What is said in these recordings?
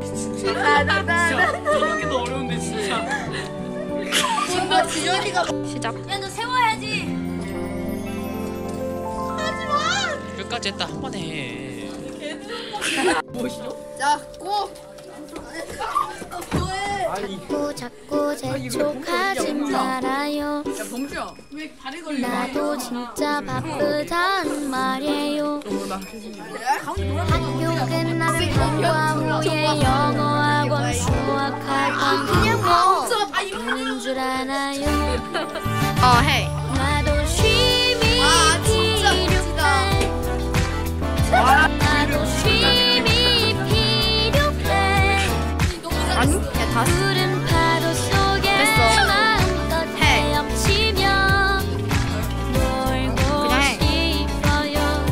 진짜 저런 게 더 어려운데 진짜. 지연이가 시작. 야 너 세워야지. 끝까지 했다 한 번에 해. 자, 고. 자꾸 재촉하지 말아요. 나도 진짜 바쁘단 말이에요. 학교 끝나면 방과 후에 영어학원 수학학원 그냥 노는 줄 아나요? 해. 나도 쉼이 필요해. 나도 쉼이 필요해. 아니, 야 다. 푸른 파도 속에 마음껏 헤엄치며 놀고 싶어요.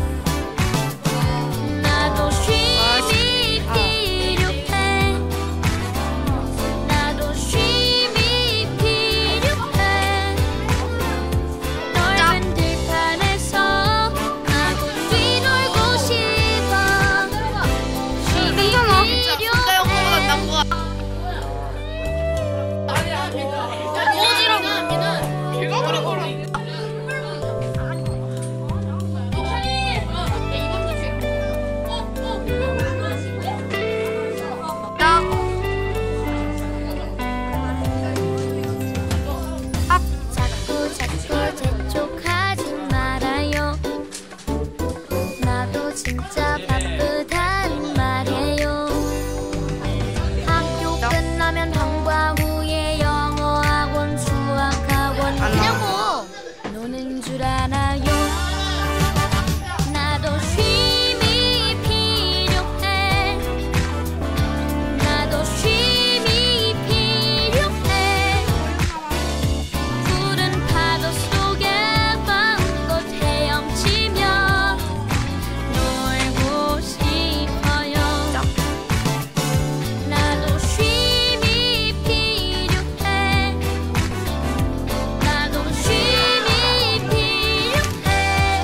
나도 쉼이 필요해. 나도 쉼이 필요해. 넓은 들판에서 마구 뛰놀고 싶어. 쉼이 필요해. 자꾸 재촉하지 말아요. 나도 진짜 바쁘단 말이에요. 학교 끝나면 방과 후에 영어학원 수학학원 그냥 노는 줄 아나요? 나도 쉼이 필요해. 나도 쉼이 필요해. 푸른 파도 속에 마음껏 헤엄치며 놀고 싶어요. 나도 쉼이 필요해. 나도 쉼이 필요해.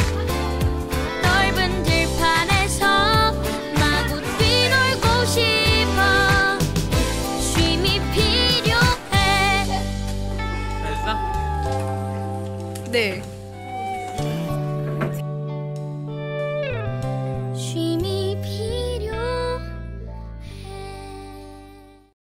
넓은 들판에서 마구 뛰놀고 싶어. 쉼이 필요해. 됐어? 네.